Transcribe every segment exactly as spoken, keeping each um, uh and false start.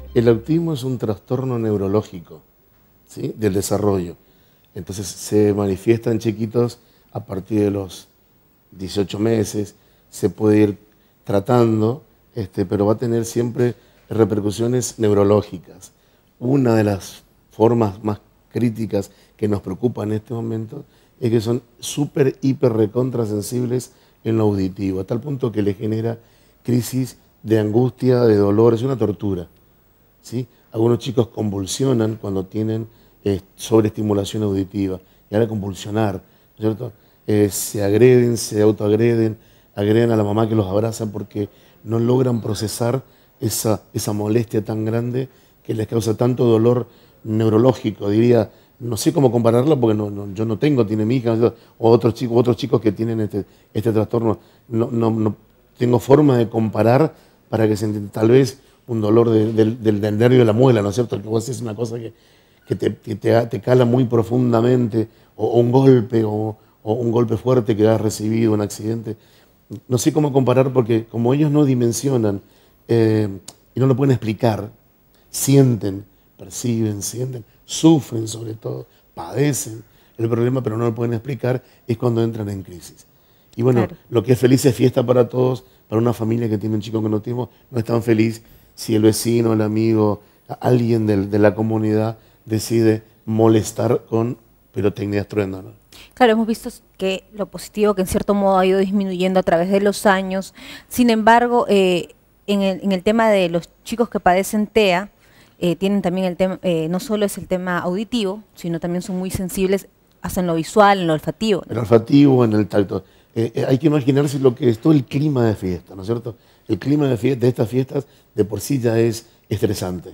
El autismo es un trastorno neurológico, ¿sí?, del desarrollo. Entonces se manifiesta en chiquitos a partir de los dieciocho meses, se puede ir tratando, este, pero va a tener siempre repercusiones neurológicas. Una de las formas más críticas que nos preocupa en este momento es que son súper, hiper, recontrasensibles en lo auditivo, a tal punto que le genera crisis de angustia, de dolor, es una tortura, ¿sí? Algunos chicos convulsionan cuando tienen eh, sobreestimulación auditiva, y ahora convulsionar, ¿no es cierto? Eh, se agreden, se autoagreden, agreden a la mamá que los abraza porque no logran procesar esa, esa molestia tan grande que les causa tanto dolor neurológico, diría. No sé cómo compararlo porque no, no, yo no tengo, tiene mi hija, o otros chicos, otros chicos que tienen este, este trastorno. No, no, no tengo forma de comparar para que se entienda. Tal vez un dolor de, de, del, del nervio de la muela, ¿no es cierto? Que vos haces una cosa que, que, te, que te, te cala muy profundamente, o, o un golpe, o, o un golpe fuerte que has recibido, un accidente. No sé cómo comparar porque como ellos no dimensionan eh, y no lo pueden explicar, sienten, perciben, sienten, sufren sobre todo, padecen el problema, pero no lo pueden explicar, es cuando entran en crisis. Y bueno, Claro. lo que es feliz es fiesta para todos, para una familia que tiene un chico con autismo, no es tan feliz si el vecino, el amigo, alguien de, de la comunidad decide molestar con pirotecnia estruendo, ¿no? Claro, hemos visto que lo positivo que en cierto modo ha ido disminuyendo a través de los años. Sin embargo, eh, en, el, en el tema de los chicos que padecen T E A, eh, tienen también el tema, eh, no solo es el tema auditivo, sino también son muy sensibles hasta en lo visual, en lo olfativo, En ¿no? el olfativo, en el tacto. Eh, eh, hay que imaginarse lo que es todo el clima de fiesta, ¿no es cierto? El clima de, fiesta, de estas fiestas de por sí ya es estresante.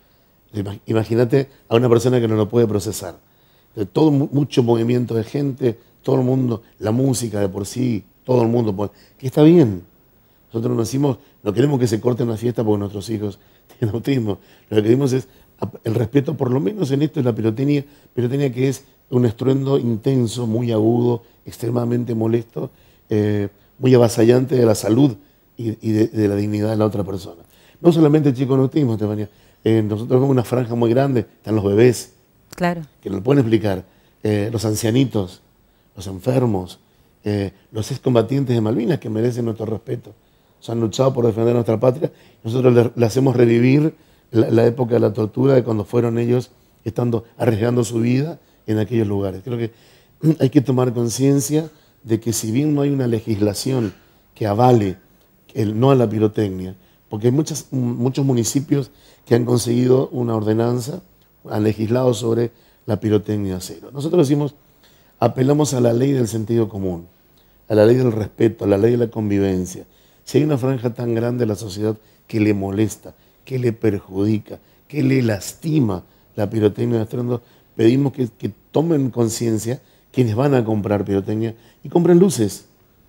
Imagínate a una persona que no lo puede procesar. Todo, mucho movimiento de gente, todo el mundo, la música de por sí, todo el mundo, que está bien. Nosotros no decimos, no queremos que se corte una fiesta porque nuestros hijos tienen autismo. Lo que queremos es el respeto, por lo menos en esto es la pirotecnia, pirotecnia que es un estruendo intenso, muy agudo, extremadamente molesto, eh, muy avasallante de la salud y, y de, de la dignidad de la otra persona. No solamente el chico con autismo, Estefanía. Eh, nosotros vemos una franja muy grande, están los bebés, Claro. que nos lo pueden explicar, eh, los ancianitos, los enfermos, eh, los excombatientes de Malvinas que merecen nuestro respeto. Se han luchado por defender nuestra patria. Nosotros le, le hacemos revivir la, la época de la tortura, de cuando fueron ellos estando arriesgando su vida en aquellos lugares. Creo que hay que tomar conciencia de que si bien no hay una legislación que avale el no a la pirotecnia, porque hay muchas, muchos municipios que han conseguido una ordenanza, han legislado sobre la pirotecnia cero. Nosotros decimos, apelamos a la ley del sentido común, a la ley del respeto, a la ley de la convivencia. Si hay una franja tan grande de la sociedad que le molesta, que le perjudica, que le lastima la pirotecnia de estruendo, pedimos que, que tomen conciencia quienes van a comprar pirotecnia y compren luces.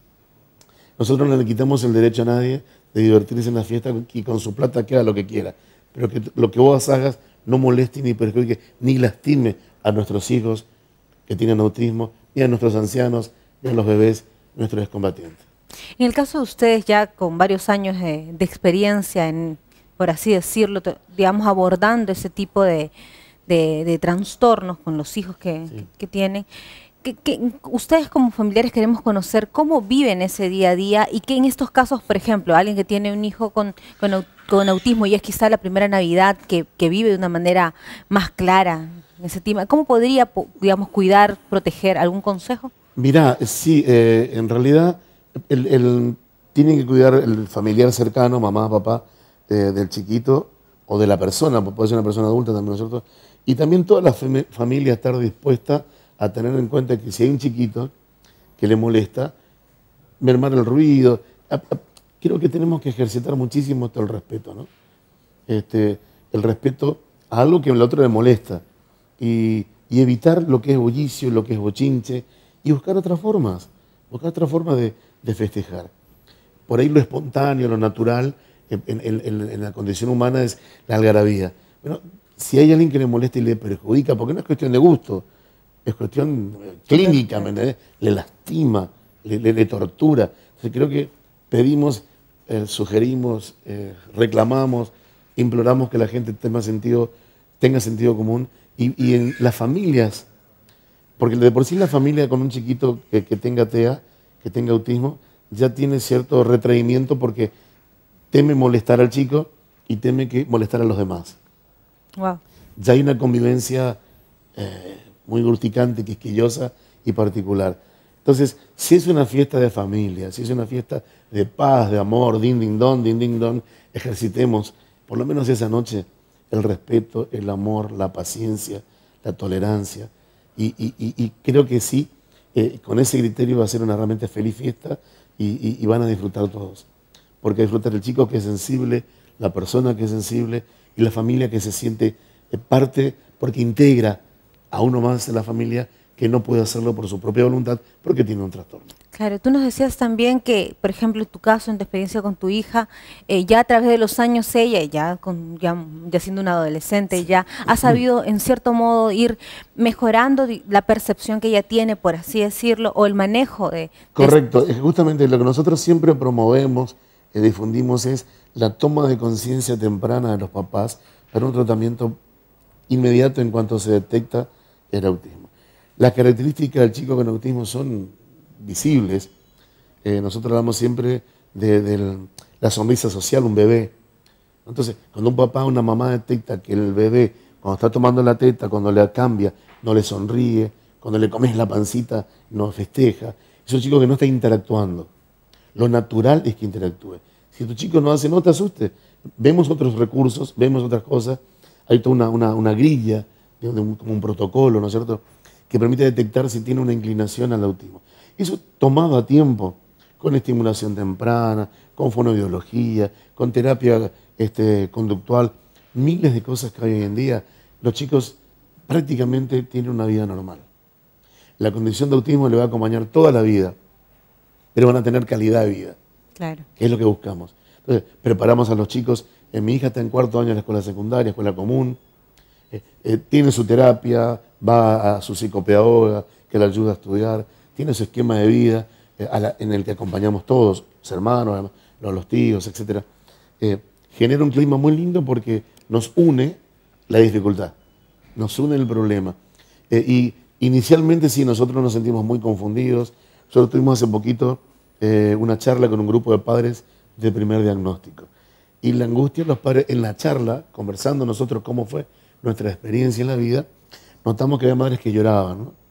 Nosotros no le quitamos el derecho a nadie de divertirse en la fiesta y con su plata que haga lo que quiera, pero que lo que vos hagas no moleste ni perjudique ni lastime a nuestros hijos que tienen autismo, ni a nuestros ancianos, ni a los bebés, nuestros excombatientes. En el caso de ustedes ya con varios años de, de experiencia en, por así decirlo, digamos, abordando ese tipo de, de, de trastornos con los hijos que, Sí. que, que tienen, que, que ustedes como familiares queremos conocer cómo viven ese día a día y que en estos casos, por ejemplo, alguien que tiene un hijo con, con, con autismo y es quizá la primera Navidad que, que vive de una manera más clara en ese tema, ¿cómo podría, digamos, cuidar, proteger? ¿Algún consejo? Mirá, sí, eh, en realidad el, el, tienen que cuidar el familiar cercano, mamá, papá, eh, del chiquito o de la persona, puede ser una persona adulta también, ¿no es cierto? Y también toda la familia estar dispuesta a tener en cuenta que si hay un chiquito que le molesta, mermar el ruido. Creo que tenemos que ejercitar muchísimo esto el respeto, ¿no? Este, el respeto a algo que al otro le molesta y, y evitar lo que es bullicio, lo que es bochinche y buscar otras formas, buscar otras formas de, de festejar. Por ahí lo espontáneo, lo natural en, en, en, en la condición humana es la algarabía. Bueno, si hay alguien que le molesta y le perjudica, porque no es cuestión de gusto, es cuestión clínica, ¿me entiendes? Le lastima, le, le, le tortura. Entonces creo que pedimos, eh, sugerimos, eh, reclamamos imploramos que la gente tenga sentido, tenga sentido común y, y en las familias, porque de por sí la familia con un chiquito que, que tenga T E A, que tenga autismo, ya tiene cierto retraimiento porque teme molestar al chico y teme que molestar a los demás. Wow. Ya hay una convivencia eh, muy urticante, quisquillosa y particular. Entonces, si es una fiesta de familia, si es una fiesta de paz, de amor, din, din, don, din, din, don, ejercitemos, por lo menos esa noche, el respeto, el amor, la paciencia, la tolerancia. Y, y, y, y creo que sí, eh, con ese criterio va a ser una realmente feliz fiesta y, y, y van a disfrutar todos. Porque disfrutar el chico que es sensible, la persona que es sensible y la familia que se siente eh, parte, porque integra a uno más en la familia que no puede hacerlo por su propia voluntad porque tiene un trastorno. Claro, tú nos decías también que, por ejemplo, en tu caso, en tu experiencia con tu hija, eh, ya a través de los años ella, ya, con, ya, ya siendo una adolescente, sí, ya ha sabido en cierto modo ir mejorando la percepción que ella tiene, por así decirlo, o el manejo de... Correcto, de... justamente lo que nosotros siempre promovemos y difundimos es la toma de conciencia temprana de los papás para un tratamiento inmediato en cuanto se detecta el autismo. Las características del chico con autismo son visibles. Eh, nosotros hablamos siempre de, de la sonrisa social, un bebé. Entonces, cuando un papá o una mamá detecta que el bebé, cuando está tomando la teta, cuando le cambia, no le sonríe, cuando le comes la pancita, no festeja, es un chico que no está interactuando. Lo natural es que interactúe. Si tu chico no hace, no te asustes. Vemos otros recursos, vemos otras cosas. Hay toda una, una, una grilla, de un, como un protocolo, ¿no es cierto?, que permite detectar si tiene una inclinación al autismo. Eso tomado a tiempo, con estimulación temprana, con fonoaudiología, con terapia este, conductual, miles de cosas que hay hoy en día. Los chicos prácticamente tienen una vida normal. La condición de autismo le va a acompañar toda la vida, pero van a tener calidad de vida, claro, que es lo que buscamos. Entonces, preparamos a los chicos. Eh, mi hija está en cuarto año de la escuela secundaria, escuela común, eh, eh, tiene su terapia, va a su psicopedagoga que la ayuda a estudiar, tiene su esquema de vida eh, a la, en el que acompañamos todos, los hermanos, los, los tíos, etcétera. Eh, genera un clima muy lindo porque nos une la dificultad, nos une el problema. Eh, y inicialmente sí, nosotros nos sentimos muy confundidos. Nosotros tuvimos hace poquito eh, una charla con un grupo de padres de primer diagnóstico. Y la angustia de los padres, en la charla, conversando nosotros cómo fue nuestra experiencia en la vida, notamos que había madres que lloraban, ¿no?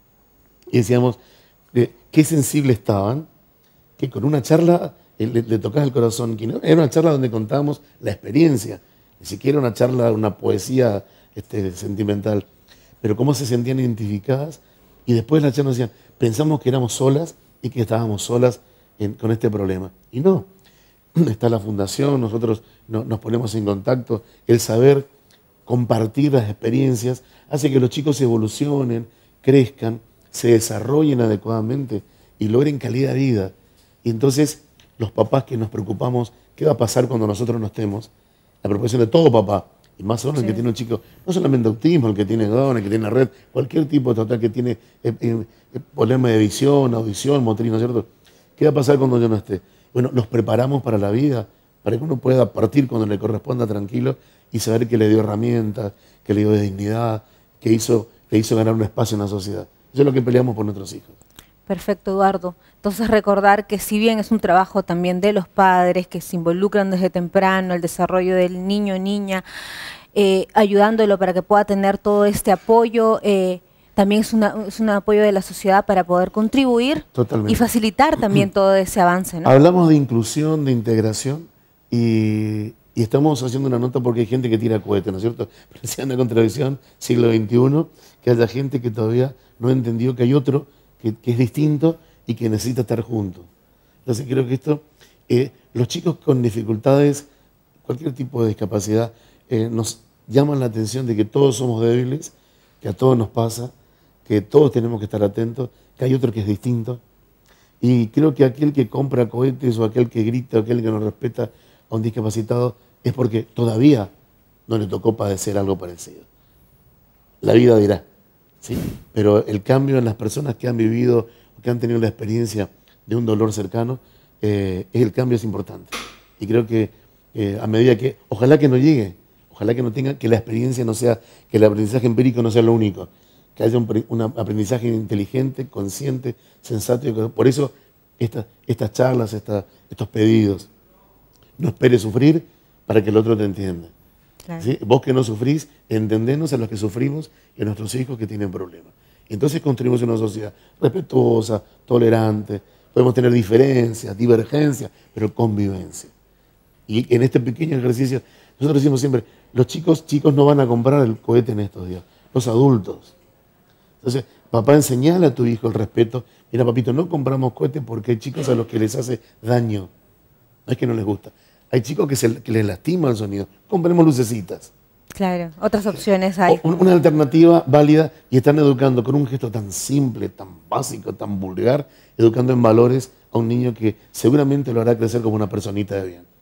Y decíamos, eh, qué sensibles estaban, que con una charla eh, le, le tocaba el corazón. Era una charla donde contábamos la experiencia, ni siquiera una charla, una poesía este, sentimental, pero cómo se sentían identificadas. Y después de la charla nos decían, pensamos que éramos solas y que estábamos solas en, con este problema. Y no, está la fundación, nosotros no, nos ponemos en contacto, el saber compartir las experiencias hace que los chicos evolucionen, crezcan, se desarrollen adecuadamente y logren calidad de vida. Y entonces los papás que nos preocupamos, ¿qué va a pasar cuando nosotros no estemos? La preocupación de todo papá, y más aún el sí. que tiene un chico, no solamente autismo, el que tiene Down, el que tiene red, cualquier tipo de total que tiene eh, eh, problema de visión, audición, motriz, ¿no es cierto? ¿Qué va a pasar cuando yo no esté? Bueno, los preparamos para la vida, para que uno pueda partir cuando le corresponda tranquilo y saber que le dio herramientas, que le dio dignidad, que hizo, le hizo ganar un espacio en la sociedad. Eso es lo que peleamos por nuestros hijos. Perfecto, Eduardo. Entonces recordar que si bien es un trabajo también de los padres que se involucran desde temprano al desarrollo del niño o niña, eh, ayudándolo para que pueda tener todo este apoyo, eh, también es, una, es un apoyo de la sociedad para poder contribuir Totalmente. y facilitar también todo ese avance, ¿no? Hablamos de inclusión, de integración y, y estamos haciendo una nota porque hay gente que tira cohetes, ¿no es cierto? Parecía una contradicción, siglo veintiuno, que haya gente que todavía no entendió que hay otro que, que es distinto y que necesita estar juntos. Entonces creo que esto, eh, los chicos con dificultades, cualquier tipo de discapacidad, eh, nos llaman la atención de que todos somos débiles, que a todos nos pasa, que todos tenemos que estar atentos, que hay otro que es distinto. Y creo que aquel que compra cohetes o aquel que grita o aquel que no respeta a un discapacitado es porque todavía no le tocó padecer algo parecido. La vida dirá, ¿sí? Pero el cambio en las personas que han vivido o que han tenido la experiencia de un dolor cercano, eh, el cambio es importante. Y creo que eh, a medida que, ojalá que no llegue, Ojalá que no tenga, que la experiencia no sea, que el aprendizaje empírico no sea lo único, que haya un, un aprendizaje inteligente, consciente, sensato. Y por eso esta, estas charlas, esta, estos pedidos. No esperes sufrir para que el otro te entienda. Claro. ¿Sí? Vos que no sufrís, entendernos a los que sufrimos y a nuestros hijos que tienen problemas. Entonces construimos una sociedad respetuosa, tolerante, podemos tener diferencias, divergencias, pero convivencia. Y en este pequeño ejercicio, nosotros decimos siempre, los chicos, chicos no van a comprar el cohete en estos días, los adultos. Entonces, papá, enseñale a tu hijo el respeto. Mira, papito, no compramos cohetes porque hay chicos a los que les hace daño. No es que no les gusta. Hay chicos que, se, que les lastima el sonido. Compremos lucecitas. Claro, otras opciones hay. O una alternativa válida, y están educando con un gesto tan simple, tan básico, tan vulgar, educando en valores a un niño que seguramente lo hará crecer como una personita de bien.